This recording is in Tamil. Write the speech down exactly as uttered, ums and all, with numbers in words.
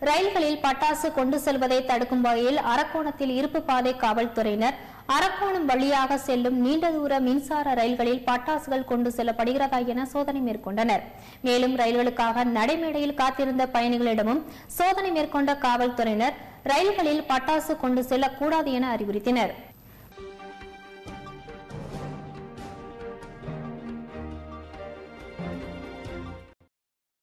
ரயில்களில் பட்டாசு கொண்டு செல்வதை தடுக்கும் வகையில் அரக்கோணத்தில் இருப்பு பாதை காவல்துறையினர் அரக்கோணம் வழியாக செல்லும் நீண்ட தூர மின்சார ரயில்களில் பட்டாசுகள் கொண்டு செல்லப்படுகிறதா என சோதனை மேற்கொண்டனர். மேலும் ரயில்களுக்காக நடைமேடையில் காத்திருந்த பயணிகளிடமும் சோதனை மேற்கொண்ட காவல்துறையினர் ரயில்களில் பட்டாசு கொண்டு செல்லக்கூடாது என அறிவுறுத்தினர்.